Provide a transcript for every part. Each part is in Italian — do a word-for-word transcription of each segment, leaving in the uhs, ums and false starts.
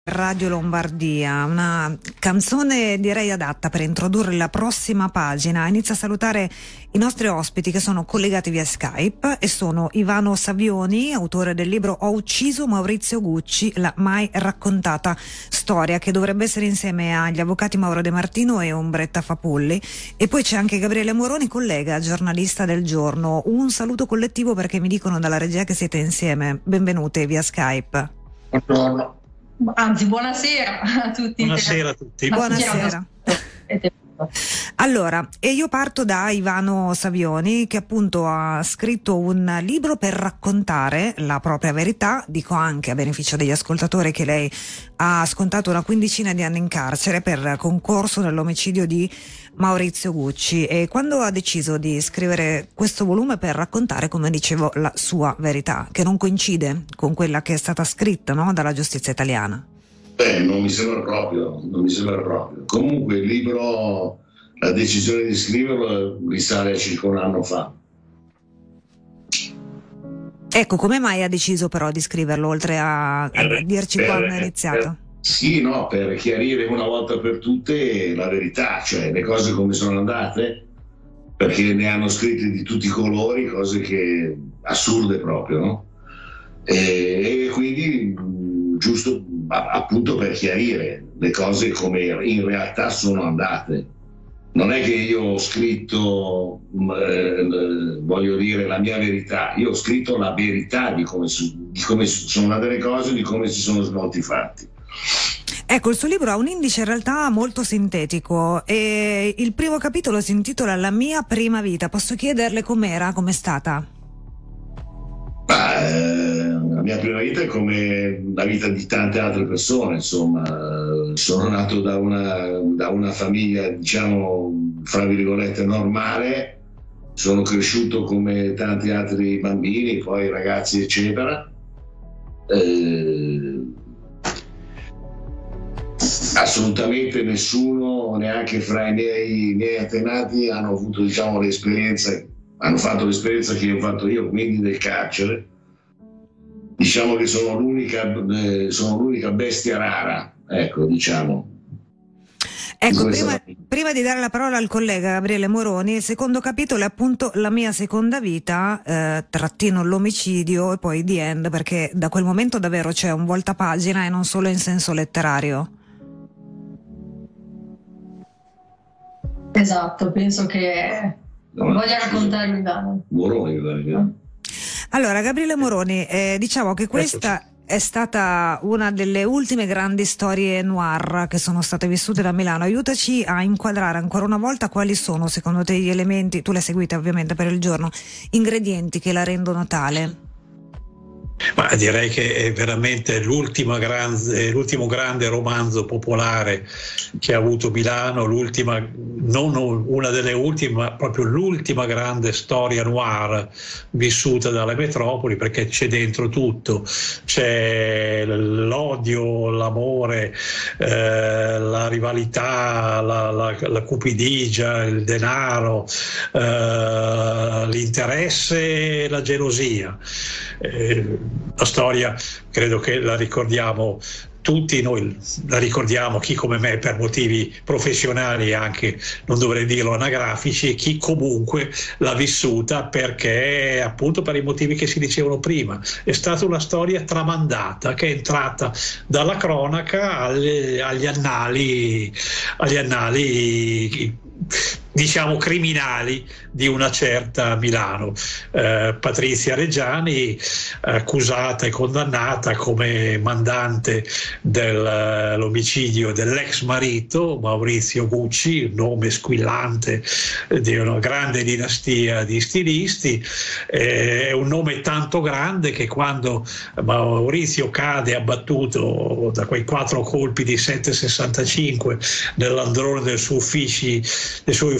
Radio Lombardia, una canzone direi adatta per introdurre la prossima pagina. Inizio a salutare i nostri ospiti che sono collegati via Skype e sono Ivano Savioni, autore del libro Ho ucciso Maurizio Gucci, la mai raccontata storia, che dovrebbe essere insieme agli avvocati Mauro De Martino e Ombretta Fapulli. E poi c'è anche Gabriele Moroni, collega, giornalista del Giorno. Un saluto collettivo perché mi dicono dalla regia che siete insieme. Benvenute via Skype. Buongiorno. Anzi, buonasera a tutti. Buonasera a tutti. Buonasera. Allora, e io parto da Ivano Savioni, che appunto ha scritto un libro per raccontare la propria verità. Dico anche, a beneficio degli ascoltatori, che lei ha scontato una quindicina di anni in carcere per concorso nell'omicidio di Maurizio Gucci. E quando ha deciso di scrivere questo volume per raccontare, come dicevo, la sua verità, che non coincide con quella che è stata scritta, no, dalla giustizia italiana? Beh, non mi sembra proprio, non mi sembra proprio. Comunque il libro, la decisione di scriverlo risale a circa un anno fa. Ecco, come mai ha deciso però di scriverlo, oltre a, a per, dirci per, quando è iniziato? Per, sì, no, per chiarire una volta per tutte la verità, cioè le cose come sono andate, perché ne hanno scritte di tutti i colori, cose che assurde proprio, no? E, e quindi giusto appunto per chiarire le cose come in realtà sono andate. Non è che io ho scritto, eh, voglio dire, la mia verità, io ho scritto la verità di come, di come sono andate le cose, di come si sono svolti i fatti. Ecco, il suo libro ha un indice in realtà molto sintetico e il primo capitolo si intitola La mia prima vita. Posso chiederle com'era, com'è stata? Ma, eh, la mia prima vita è come la vita di tante altre persone, insomma. Sono nato da una, da una famiglia, diciamo, fra virgolette, normale, sono cresciuto come tanti altri bambini, poi ragazzi, eccetera. Eh, assolutamente nessuno, neanche fra i miei, i miei antenati, hanno avuto, diciamo, l'esperienza, hanno fatto l'esperienza che ho fatto io, quindi del carcere. Diciamo che sono l'unica, eh, sono l'unica bestia rara, ecco, diciamo. Ecco, prima, prima di dare la parola al collega Gabriele Moroni, il secondo capitolo è appunto La mia seconda vita, eh, trattino l'omicidio e poi The End, perché da quel momento davvero c'è un voltapagina e non solo in senso letterario. Esatto, penso che no, voglia raccontarmi Ivano. Moroni, guarda. Allora, Gabriele Moroni, eh, diciamo che questa è stata una delle ultime grandi storie noir che sono state vissute da Milano. Aiutaci a inquadrare ancora una volta quali sono, secondo te, gli elementi, tu le seguite ovviamente per il Giorno, ingredienti che la rendono tale. Ma direi che è veramente l'ultima grande, l'ultimo grande romanzo popolare che ha avuto Milano, l'ultima, non una delle ultime, ma proprio l'ultima grande storia noir vissuta dalle metropoli, perché c'è dentro tutto, c'è l'odio, l'amore, eh, la rivalità, la, la, la cupidigia, il denaro, eh, l'interesse e la gelosia. Eh, La storia credo che la ricordiamo tutti, noi la ricordiamo, chi come me per motivi professionali e anche, non dovrei dirlo, anagrafici, e chi comunque l'ha vissuta perché appunto per i motivi che si dicevano prima. È stata una storia tramandata che è entrata dalla cronaca agli, agli annali, agli annali diciamo criminali di una certa Milano. eh, Patrizia Reggiani, accusata e condannata come mandante dell'omicidio dell'ex marito Maurizio Gucci, un nome squillante di una grande dinastia di stilisti. Eh, è un nome tanto grande che quando Maurizio cade abbattuto da quei quattro colpi di sette virgola sessantacinque nell'androne del suo uffici, dei suoi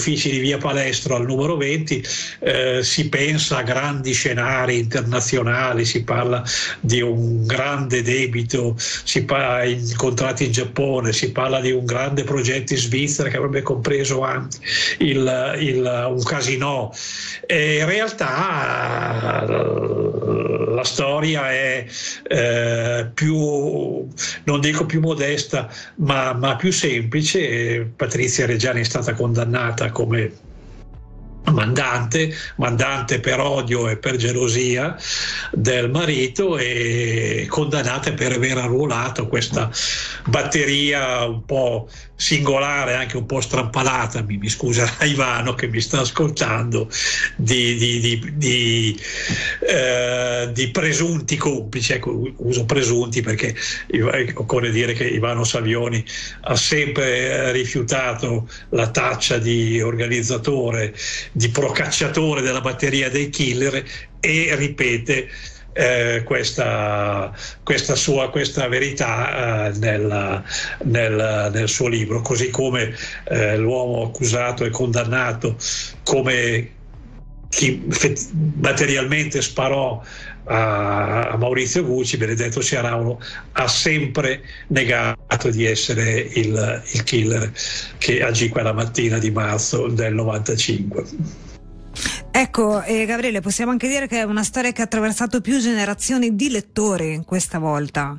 uffici di Via Palestro al numero venti, eh, si pensa a grandi scenari internazionali, si parla di un grande debito, si parla in contratti in Giappone, si parla di un grande progetto in Svizzera che avrebbe compreso anche il, il, un casinò. E in realtà la storia è eh, più, non dico più modesta, ma, ma più semplice. Patrizia Reggiani è stata condannata come mandante, mandante per odio e per gelosia del marito, e condannata per aver arruolato questa batteria un po' singolare, anche un po' strampalata, mi, mi scusa Ivano che mi sta ascoltando, di, di, di, di, eh, di presunti complici. Ecco, uso presunti perché occorre dire che Ivano Savioni ha sempre rifiutato la taccia di organizzatore, di procacciatore della batteria dei killer, e ripete Eh, questa, questa sua questa verità eh, nel, nel, nel suo libro, così come eh, l'uomo accusato e condannato come chi materialmente sparò a, a Maurizio Gucci, Benedetto Ciaraulo ha sempre negato di essere il, il killer che agì quella mattina di marzo del novantacinque. Ecco, eh, Gabriele, possiamo anche dire che è una storia che ha attraversato più generazioni di lettori questa volta.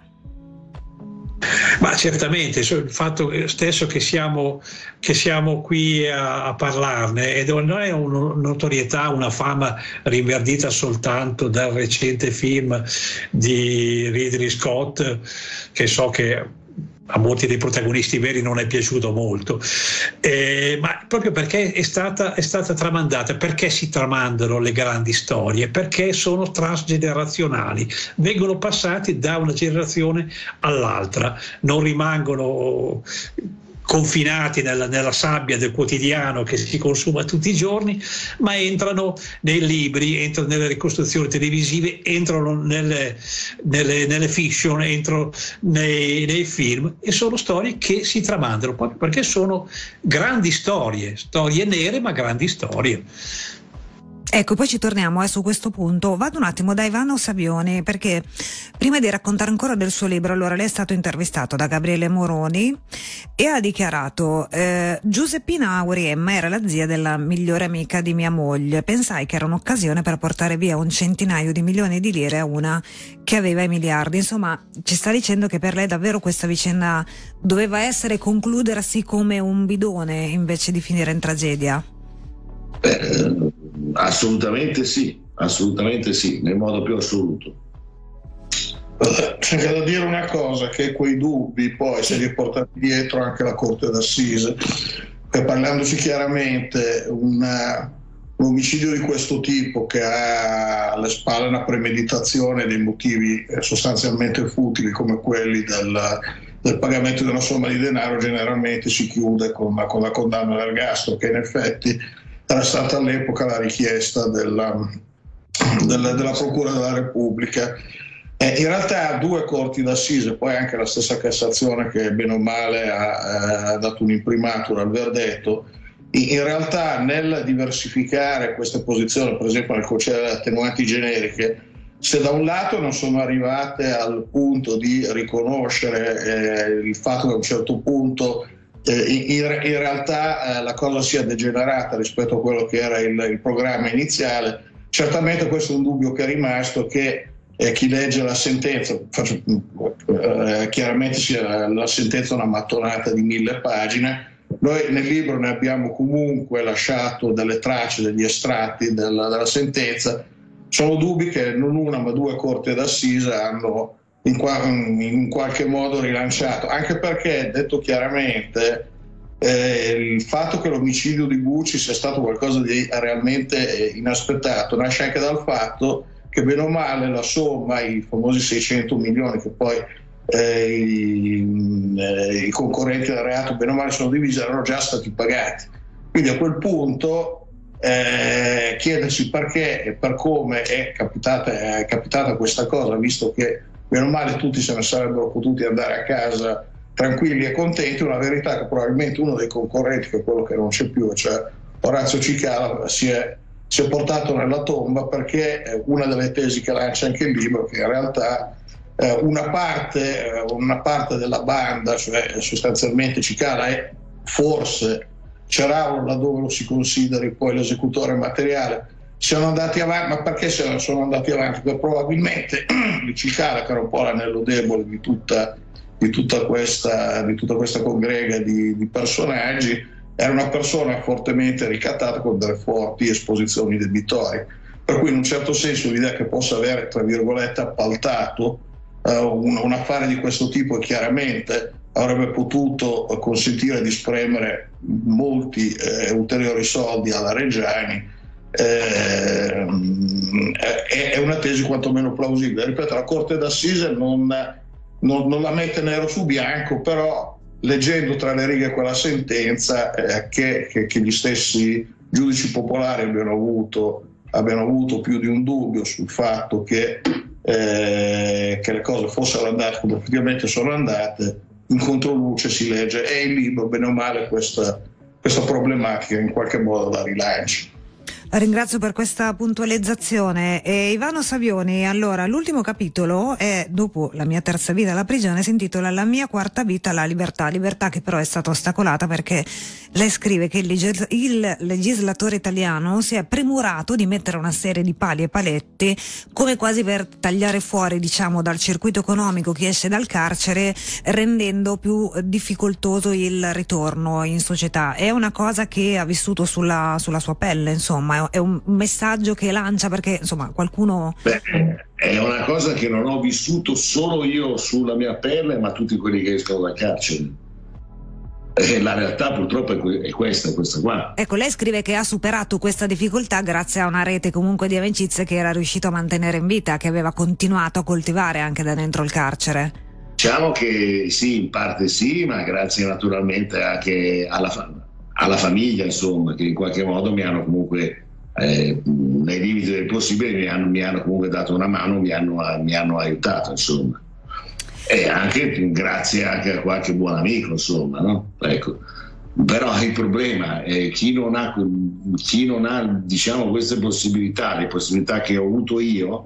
Ma certamente, il fatto stesso che siamo, che siamo qui a, a parlarne, e non è una notorietà, una fama rinverdita soltanto dal recente film di Ridley Scott, che so che a molti dei protagonisti veri non è piaciuto molto, eh, ma proprio perché è stata, è stata tramandata. Perché si tramandano le grandi storie? Perché sono transgenerazionali, vengono passati da una generazione all'altra, non rimangono confinati nella, nella sabbia del quotidiano che si consuma tutti i giorni, ma entrano nei libri, entrano nelle ricostruzioni televisive, entrano nelle, nelle, nelle fiction, entrano nei, nei film, e sono storie che si tramandano proprio perché sono grandi storie, storie nere ma grandi storie. Ecco, poi ci torniamo eh, su questo punto. Vado un attimo da Ivano Savioni, perché prima di raccontare ancora del suo libro, allora lei è stato intervistato da Gabriele Moroni e ha dichiarato eh, Giuseppina Auriemma era la zia della migliore amica di mia moglie, pensai che era un'occasione per portare via un centinaio di milioni di lire a una che aveva i miliardi. Insomma, ci sta dicendo che per lei davvero questa vicenda doveva essere, concludersi come un bidone invece di finire in tragedia? Eh, assolutamente sì, assolutamente sì, nel modo più assoluto. C'è da dire una cosa, che quei dubbi poi si è riportati dietro anche la Corte d'Assise, che parlandosi chiaramente una, un omicidio di questo tipo che ha alle spalle una premeditazione dei motivi sostanzialmente futili come quelli del, del pagamento di una somma di denaro, generalmente si chiude con la, con la condanna all'ergastolo, che in effetti era stata all'epoca la richiesta della, della, della Procura della Repubblica. Eh, in realtà due corti d'assise, poi anche la stessa Cassazione che bene o male ha, ha dato un'imprimatura al verdetto, in realtà nel diversificare queste posizioni, per esempio nel concedere le attenuanti generiche, se da un lato non sono arrivate al punto di riconoscere eh, il fatto che a un certo punto Eh, in, in realtà eh, la cosa sia degenerata rispetto a quello che era il, il programma iniziale, certamente questo è un dubbio che è rimasto, che eh, chi legge la sentenza, faccio, eh, chiaramente sia la sentenza una mattonata di mille pagine, noi nel libro ne abbiamo comunque lasciato delle tracce, degli estratti della, della sentenza. Sono dubbi che non una ma due corti d'assise hanno In, qua, in qualche modo rilanciato, anche perché, detto chiaramente, eh, il fatto che l'omicidio di Gucci sia stato qualcosa di realmente eh, inaspettato nasce anche dal fatto che bene o male la somma, i famosi seicento milioni che poi eh, i, eh, i concorrenti del reato bene o male sono divisi, erano già stati pagati. Quindi a quel punto eh, chiedersi perché e per come è capitata, è capitata questa cosa, visto che meno male tutti se ne sarebbero potuti andare a casa tranquilli e contenti, una verità che probabilmente uno dei concorrenti, che è quello che non c'è più, cioè Orazio Cicala si è, si è portato nella tomba, perché una delle tesi che lancia anche il libro è che in realtà eh, una, parte, eh, una parte della banda, cioè sostanzialmente Cicala è forse Ceravolo, laddove lo si consideri poi l'esecutore materiale, siano andati avanti. Ma perché sono andati avanti? Perché probabilmente Cicala, che era un po' l'anello debole di tutta, di tutta, questa, di tutta questa congrega di, di personaggi, era una persona fortemente ricattata con delle forti esposizioni debitorie, per cui in un certo senso l'idea che possa avere, tra virgolette, appaltato uh, un, un affare di questo tipo, chiaramente avrebbe potuto consentire di spremere molti eh, ulteriori soldi alla Reggiani, eh, è, è una tesi quantomeno plausibile. Ripeto, la Corte d'Assise non, non, non la mette nero su bianco, però leggendo tra le righe quella sentenza, eh, che, che, che gli stessi giudici popolari abbiano avuto, abbiano avuto più di un dubbio sul fatto che, eh, che le cose fossero andate come effettivamente sono andate, in controluce si legge, e il libro bene o male questa, questa problematica in qualche modo la rilancia. La ringrazio per questa puntualizzazione. E Ivano Savioni, allora l'ultimo capitolo è, dopo la mia terza vita alla prigione, si intitola La mia quarta vita, la libertà, libertà che però è stata ostacolata perché lei scrive che il, legis- il legislatore italiano si è premurato di mettere una serie di pali e paletti, come quasi per tagliare fuori, diciamo, dal circuito economico chi esce dal carcere, rendendo più difficoltoso il ritorno in società. È una cosa che ha vissuto sulla, sulla sua pelle, insomma, è un messaggio che lancia, perché insomma qualcuno... Beh, è una cosa che non ho vissuto solo io sulla mia pelle, ma tutti quelli che escono dal carcere. E la realtà purtroppo è questa, è questa qua. Ecco, lei scrive che ha superato questa difficoltà grazie a una rete comunque di amicizie che era riuscito a mantenere in vita, che aveva continuato a coltivare anche da dentro il carcere. Diciamo che sì, in parte sì, ma grazie naturalmente anche alla, fa- alla famiglia, insomma, che in qualche modo mi hanno comunque... Eh, nei limiti del possibile mi hanno, mi hanno comunque dato una mano, mi hanno, mi hanno aiutato, insomma, e anche grazie anche a qualche buon amico, insomma, no? Ecco. Però il problema è chi non ha, chi non ha diciamo queste possibilità, le possibilità che ho avuto io,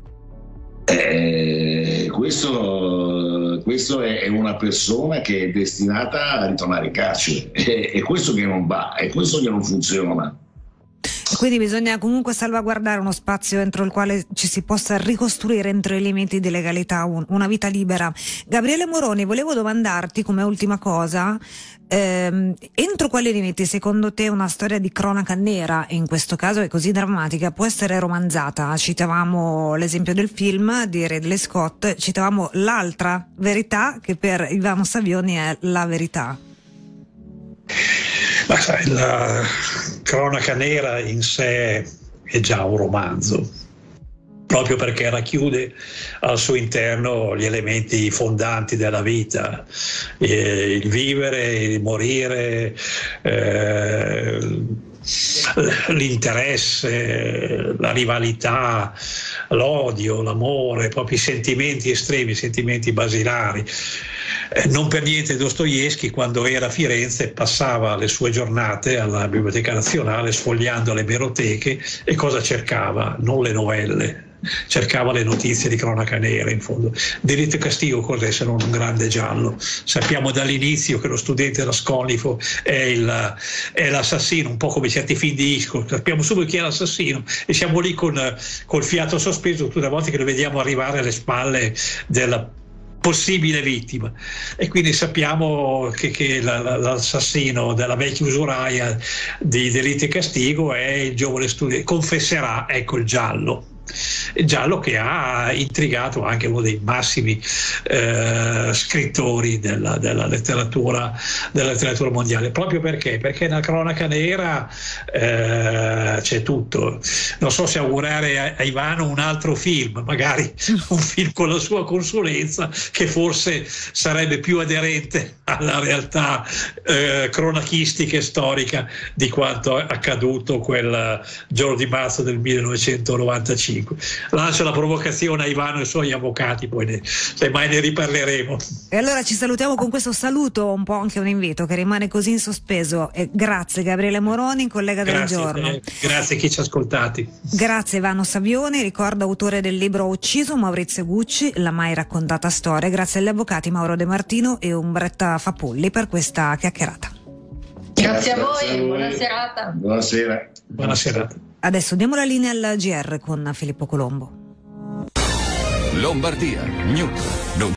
eh, questo, questo è una persona che è destinata a ritornare in carcere, è, è questo che non va, è questo che non funziona. Quindi bisogna comunque salvaguardare uno spazio entro il quale ci si possa ricostruire entro i limiti di legalità un, una vita libera. Gabriele Moroni, volevo domandarti come ultima cosa, ehm, entro quali limiti secondo te una storia di cronaca nera, in questo caso è così drammatica, può essere romanzata? Citavamo l'esempio del film di Ridley Scott, citavamo l'altra verità che per Ivano Savioni è la verità. Ma sai, la cronaca nera in sé è già un romanzo, proprio perché racchiude al suo interno gli elementi fondanti della vita, eh, il vivere, il morire, eh, l'interesse, la rivalità, l'odio, l'amore, proprio i sentimenti estremi, i sentimenti basilari. Non per niente Dostoevskij, quando era a Firenze, passava le sue giornate alla Biblioteca Nazionale sfogliando le emeroteche, e cosa cercava? Non le novelle, cercava le notizie di cronaca nera, in fondo. Delitto e castigo cos'è se non un grande giallo? Sappiamo dall'inizio che lo studente Raskolnikov è, il, è l'assassino, un po' come certi film di Hitchcock, sappiamo subito chi è l'assassino e siamo lì con col fiato sospeso tutte le volte che lo vediamo arrivare alle spalle della possibile vittima, e quindi sappiamo che, che la, la, l'assassino della vecchia usuraia di Delitto e castigo è il giovane studente, confesserà, ecco il giallo. Il giallo che ha intrigato anche uno dei massimi eh, scrittori della, della, letteratura, della letteratura mondiale, proprio perché perché nella cronaca nera eh, c'è tutto. Non so se augurare a, a Ivano un altro film, magari un film con la sua consulenza, che forse sarebbe più aderente alla realtà eh, cronachistica e storica di quanto accaduto quel giorno di marzo del millenovecentonovantacinque. quindi lascio la provocazione a Ivano e ai suoi avvocati, poi ne, semmai ne riparleremo. E allora ci salutiamo con questo saluto, un po' anche un invito che rimane così in sospeso. E grazie Gabriele Moroni, collega del Grazie, giorno. eh, grazie a chi ci ha ascoltati. Grazie Ivano Savioni, ricordo autore del libro Ucciso Maurizio Gucci, la mai raccontata storia. Grazie agli avvocati Mauro De Martino e Umberta Fapulli per questa chiacchierata. Grazie a voi, Grazie a voi. buona serata. Buonasera. Buona serata. Adesso diamo la linea al G R con Filippo Colombo. Lombardia News.